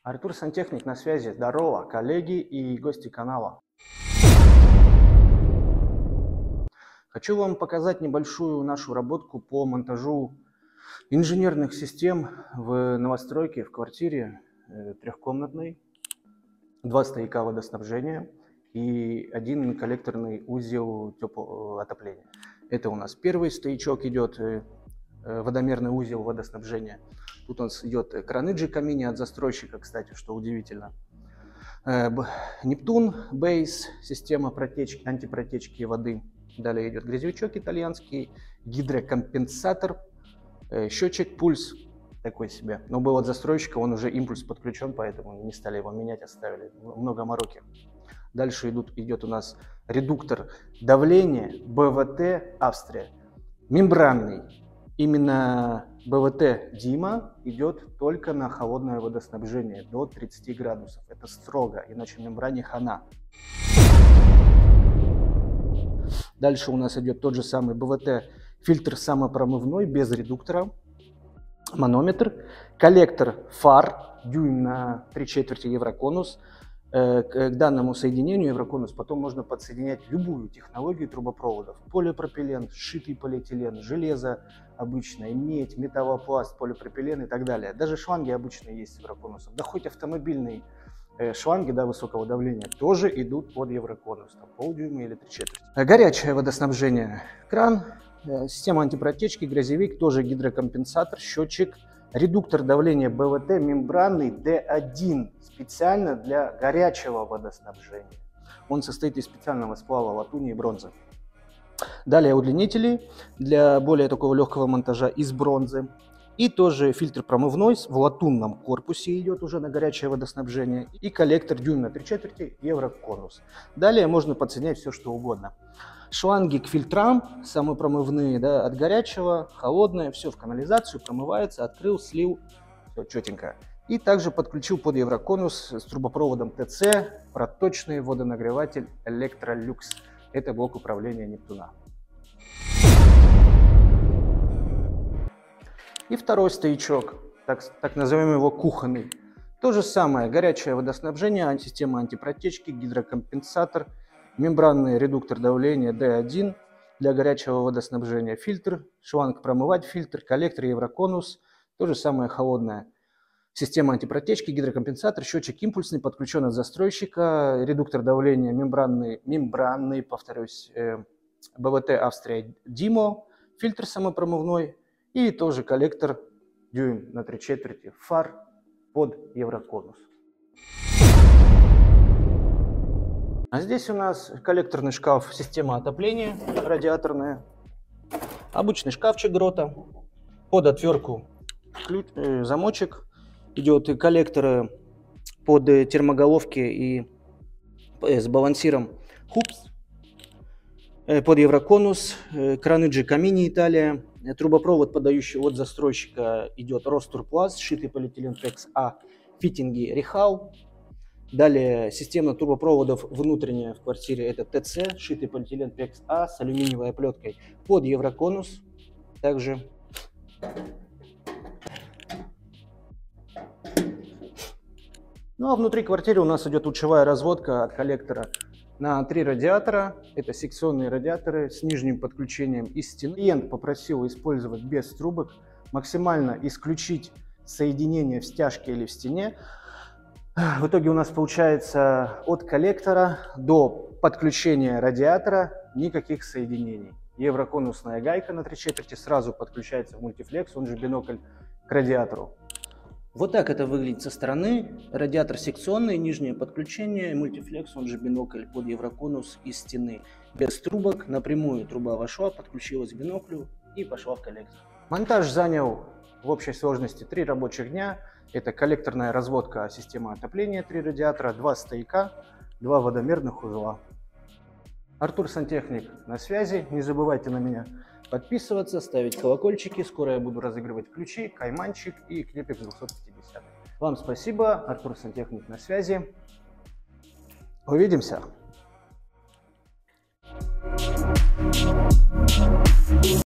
Артур Сантехник на связи. Здорово, коллеги и гости канала. Хочу вам показать небольшую нашу работку по монтажу инженерных систем в новостройке в квартире трехкомнатной, 2 стояка водоснабжения и 1 коллекторный узел отопления. Это у нас первый стоячок идет, водомерный узел водоснабжения. Тут у нас идет краны Джекамини от застройщика, кстати, что удивительно. Нептун, бейс, система антипротечки воды. Далее идет грязевичок итальянский, гидрокомпенсатор, счетчик пульс такой себе. Но был от застройщика, он уже импульс подключен, поэтому не стали его менять, оставили. Много мороки. Дальше идет у нас редуктор давления БВТ Австрия. Мембранный. Именно БВТ Дима идет только на холодное водоснабжение до 30 градусов. Это строго, иначе мембране хана. Дальше у нас идет тот же самый БВТ фильтр самопромывной без редуктора, манометр, коллектор фар, дюйм на 3/4 евроконус. К данному соединению евроконус потом можно подсоединять любую технологию трубопроводов. Полипропилен, сшитый полиэтилен, железо обычное, медь, металлопласт, полипропилен и так далее. Даже шланги обычные есть с евроконусом. Да хоть автомобильные шланги высокого давления тоже идут под евроконус. Там полдюйма или 3/4. Горячее водоснабжение. Кран, система антипротечки, грязевик, тоже гидрокомпенсатор, счетчик. Редуктор давления БВТ мембранный D1 специально для горячего водоснабжения. Он состоит из специального сплава латуни и бронзы. Далее удлинители для более такого легкого монтажа из бронзы. И тоже фильтр промывной в латунном корпусе идет уже на горячее водоснабжение. И коллектор дюйм на 3/4 евроконус. Далее можно подсоединять все что угодно. Шланги к фильтрам, самопромывные, от горячего, холодное, все в канализацию, промывается, открыл, слил, все четенько. И также подключил под евроконус с трубопроводом ТЦ проточный водонагреватель Electrolux. Это блок управления Нептуна. И второй стоячок, так назовем его кухонный. То же самое, горячее водоснабжение, система антипротечки, гидрокомпенсатор, мембранный редуктор давления D1 для горячего водоснабжения, фильтр, шланг промывать, фильтр, коллектор евроконус, то же самое холодное. Система антипротечки, гидрокомпенсатор, счетчик импульсный, подключен от застройщика, редуктор давления мембранный, повторюсь, БВТ Австрия Димо, фильтр самопромывной и тоже коллектор дюйм на 3/4 фар под евроконус. А здесь у нас коллекторный шкаф, система отопления радиаторная, обычный шкафчик грота, под отвертку замочек, идет и коллекторы под термоголовки и с балансиром хупс, под евроконус, краны Джекамини Италия, трубопровод, подающий от застройщика, идет Ростурпласт, сшитый полиэтилен PEX-A, фитинги Рихау. Далее система трубопроводов внутренняя в квартире, это ТЦ, сшитый полиэтилен PEX-A с алюминиевой оплеткой под евроконус. Также ну а внутри квартиры у нас идет лучевая разводка от коллектора на 3 радиатора. Это секционные радиаторы с нижним подключением из стены. Клиент попросил использовать без трубок, максимально исключить соединение в стяжке или в стене. В итоге у нас получается от коллектора до подключения радиатора никаких соединений. Евроконусная гайка на 3/4 сразу подключается в мультифлекс, он же бинокль, к радиатору. Вот так это выглядит со стороны. Радиатор секционный, нижнее подключение, мультифлекс, он же бинокль под евроконус из стены. Без трубок, напрямую труба вошла, подключилась к биноклю и пошла в коллектор. Монтаж занял в общей сложности 3 рабочих дня. Это коллекторная разводка системы отопления, 3 радиатора, 2 стояка, 2 водомерных узла. Артур Сантехник на связи. Не забывайте на меня подписываться, ставить колокольчики. Скоро я буду разыгрывать ключи, кайманчик и клепик 250. Вам спасибо. Артур Сантехник на связи. Увидимся.